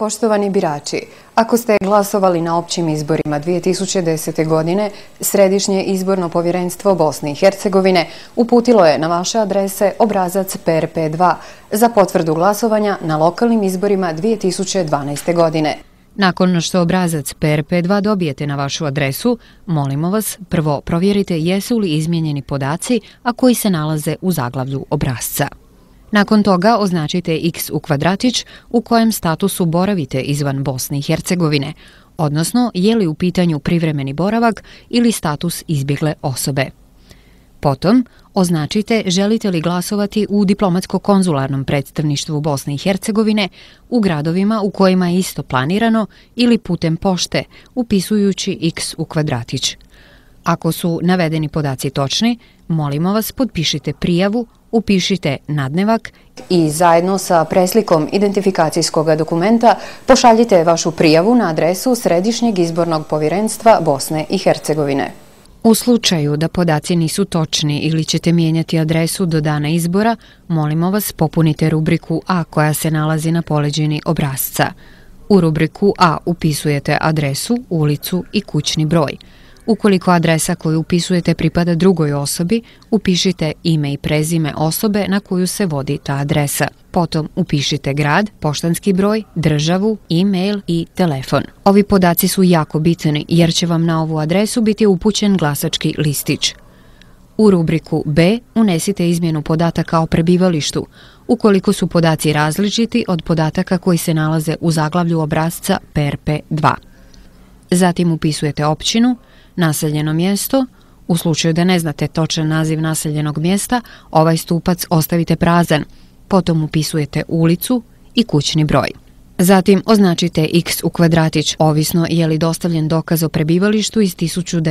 Poštovani birači, ako ste glasovali na općim izborima 2010. godine, Središnje izborno povjerenstvo Bosne i Hercegovine uputilo je na vaše adrese obrazac PRP2 za potvrdu glasovanja na lokalnim izborima 2012. godine. Nakon što obrazac PRP2 dobijete na vašu adresu, molimo vas prvo provjerite jesu li izmijenjeni podaci, a koji se nalaze u zaglavlju obrasca. Nakon toga označite X u kvadratić u kojem statusu boravite izvan Bosne i Hercegovine, odnosno je li u pitanju privremeni boravak ili status izbjegle osobe. Potom označite želite li glasovati u diplomatsko-konzularnom predstavništvu Bosne i Hercegovine u gradovima u kojima je isto planirano ili putem pošte upisujući X u kvadratić. Ako su navedeni podaci točni, molimo vas potpišite prijavu, upišite nadnevak i zajedno sa preslikom identifikacijskog dokumenta pošaljite vašu prijavu na adresu Središnjeg izbornog povjerenstva Bosne i Hercegovine. U slučaju da podaci nisu točni ili ćete mijenjati adresu do dana izbora, molimo vas popunite rubriku A koja se nalazi na poleđini obrasca. U rubriku A upisujete adresu, ulicu i kućni broj. Ukoliko adresa koju upisujete pripada drugoj osobi, upišite ime i prezime osobe na koju se vodi ta adresa. Potom upišite grad, poštanski broj, državu, e-mail i telefon. Ovi podaci su jako bitni jer će vam na ovu adresu biti upućen glasački listić. U rubriku B unesite izmjenu podataka o prebivalištu, ukoliko su podaci različiti od podataka koji se nalaze u zaglavlju obrasca PRP2. Zatim upisujete općinu, naseljeno mjesto. U slučaju da ne znate točan naziv naseljenog mjesta, ovaj stupac ostavite prazan. Potom upisujete ulicu i kućni broj. Zatim označite X u kvadratić, ovisno je li dostavljen dokaz o prebivalištu iz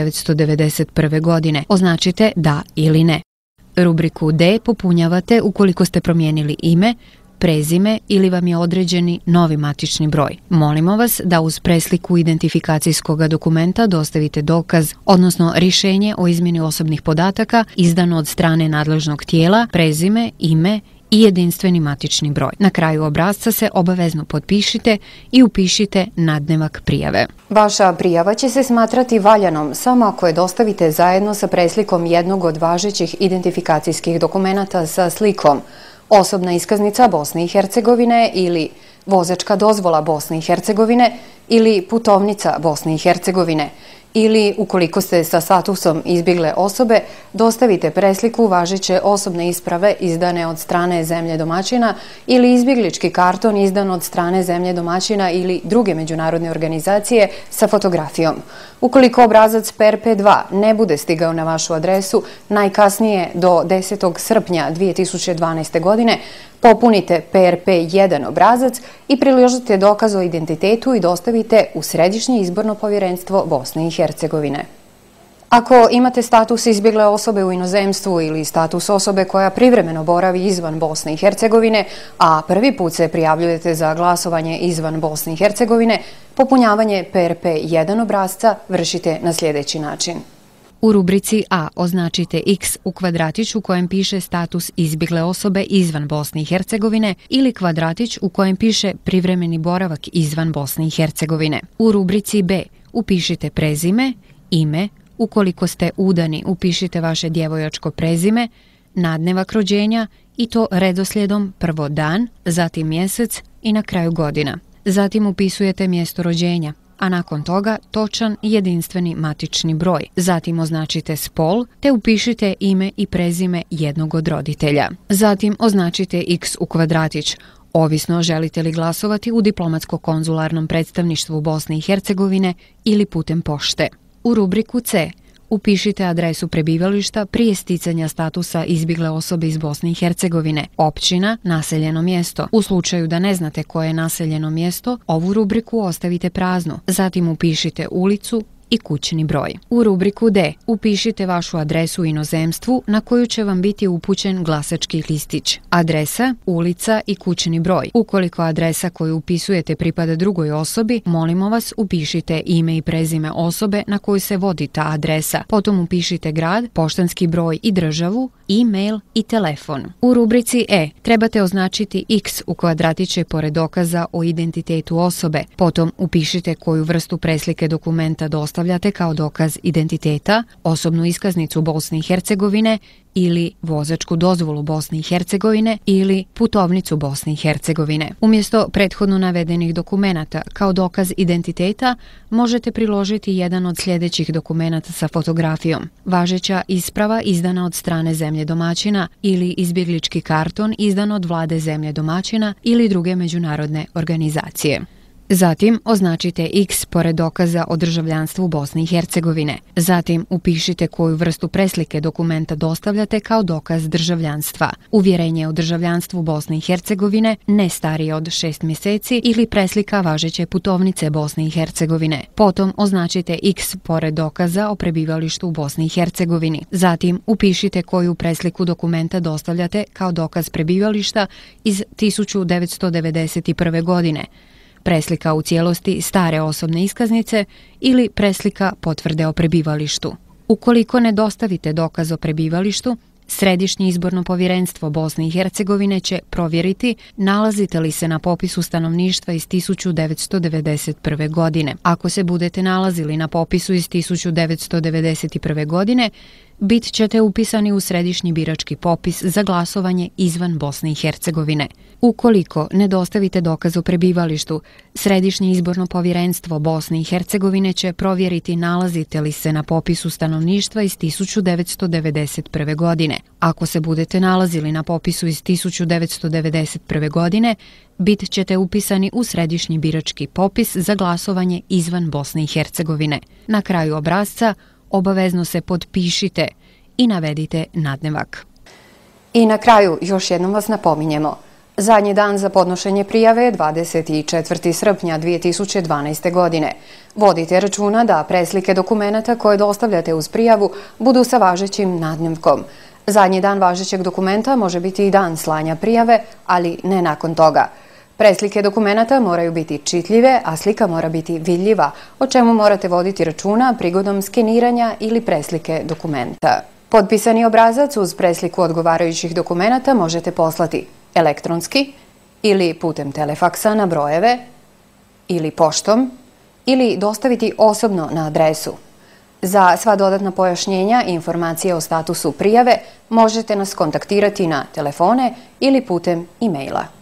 1991. godine. Označite da ili ne. Rubriku D popunjavate ukoliko ste promijenili ime, prezime ili vam je određeni novi matični broj. Molimo vas da uz presliku identifikacijskog dokumenta dostavite dokaz, odnosno rješenje o izmjeni osobnih podataka izdano od strane nadležnog tijela, prezime, ime i jedinstveni matični broj. Na kraju obrasca se obavezno potpišite i upišite nadnevak prijave. Vaša prijava će se smatrati valjanom samo ako je dostavite zajedno sa preslikom jednog od važećih identifikacijskih dokumenata sa slikom osobna iskaznica Bosne i Hercegovine ili vozačka dozvola Bosne i Hercegovine ili putovnica Bosne i Hercegovine ili ukoliko ste sa statusom izbjegle osobe, dostavite presliku važeće osobne isprave izdane od strane zemlje domaćina ili izbjeglički karton izdan od strane zemlje domaćina ili druge međunarodne organizacije sa fotografijom. Ukoliko obrazac PRP2 ne bude stigao na vašu adresu najkasnije do 10. srpnja 2012. godine, popunite PRP1 obrazac i priložite dokaz o identitetu i dostavite u Središnje izborno povjerenstvo Bosne i Hercegovine. Ako imate status izbjegle osobe u inozemstvu ili status osobe koja privremeno boravi izvan Bosne i Hercegovine, a prvi put se prijavljujete za glasovanje izvan Bosne i Hercegovine, popunjavanje PRP1 obrasca vršite na sljedeći način. U rubrici A označite X u kvadratić u kojem piše status izbjegle osobe izvan Bosne i Hercegovine ili kvadratić u kojem piše privremeni boravak izvan Bosne i Hercegovine. U rubrici B upišite prezime, ime, ukoliko ste udani upišite vaše djevojačko prezime, nadnevak rođenja i to redoslijedom prvo dan, zatim mjesec i na kraju godina. Zatim upisujete mjesto rođenja, a nakon toga točan jedinstveni matični broj. Zatim označite spol te upišite ime i prezime jednog od roditelja. Zatim označite X u kvadratić, ovisno želite li glasovati u diplomatsko-konzularnom predstavništvu Bosne i Hercegovine ili putem pošte. U rubriku C upišite adresu prebivališta prije sticanja statusa izbjegle osobe iz Bosne i Hercegovine, općina, naseljeno mjesto. U slučaju da ne znate koje je naseljeno mjesto, ovu rubriku ostavite praznu. Zatim upišite ulicu i kućni broj. U rubriku D upišite vašu adresu u inozemstvu na koju će vam biti upućen glasački listić. Adresa, ulica i kućni broj. Ukoliko adresa koju upisujete pripada drugoj osobi, molimo vas upišite ime i prezime osobe na koju se vodi ta adresa. Potom upišite grad, poštanski broj i državu, e-mail i telefon. U rubrici E trebate označiti X u kvadratiće pored dokaza o identitetu osobe. Potom upišite koju vrstu preslike dokumenta dostavljate kao dokaz identiteta, osobnu iskaznicu Bosne i Hercegovine ili vozačku dozvolu Bosne i Hercegovine ili putovnicu Bosne i Hercegovine. Umjesto prethodno navedenih dokumenata kao dokaz identiteta možete priložiti jedan od sljedećih dokumenata sa fotografijom: važeća isprava izdana od strane zemlje domaćina ili izbjeglički karton izdan od vlade zemlje domaćina ili druge međunarodne organizacije. Zatim označite X pored dokaza o državljanstvu Bosne i Hercegovine. Zatim upišite koju vrstu preslike dokumenta dostavljate kao dokaz državljanstva: uvjerenje o državljanstvu Bosne i Hercegovine ne starije od 6 mjeseci ili preslika važeće putovnice Bosne i Hercegovine. Potom označite X pored dokaza o prebivalištu u Bosni i Hercegovini. Zatim upišite koju presliku dokumenta dostavljate kao dokaz prebivališta iz 1991. godine: preslika u cijelosti stare osobne iskaznice ili preslika potvrde o prebivalištu. Ukoliko ne dostavite dokaz o prebivalištu, Središnje izborno povjerenstvo Bosne i Hercegovine će provjeriti nalazite li se na popisu stanovništva iz 1991. godine. Ako se budete nalazili na popisu iz 1991. godine, bit ćete upisani u središnji birački popis za glasovanje izvan Bosne i Hercegovine. Ukoliko ne dostavite dokaz o prebivalištu, Središnje izborno povjerenstvo Bosne i Hercegovine će provjeriti nalazite li se na popisu stanovništva iz 1991. godine. Ako se budete nalazili na popisu iz 1991. godine, bit ćete upisani u središnji birački popis za glasovanje izvan Bosne i Hercegovine. Na kraju obrasca obavezno se potpišite i navedite nadnevak. I na kraju još jednom vas napominjemo. Zadnji dan za podnošenje prijave je 24. srpnja 2012. godine. Vodite računa da preslike dokumenata koje dostavljate uz prijavu budu sa važećim nadnevkom. Zadnji dan važećeg dokumenta može biti i dan slanja prijave, ali ne nakon toga. Preslike dokumenata moraju biti čitljive, a slika mora biti vidljiva, o čemu morate voditi računa prigodom skeniranja ili preslike dokumenta. Potpisani obrazac uz presliku odgovarajućih dokumenata možete poslati elektronski ili putem telefaksa na brojeve ili poštom ili dostaviti osobno na adresu. Za sva dodatna pojašnjenja i informacije o statusu prijave možete nas kontaktirati na telefone ili putem e-maila.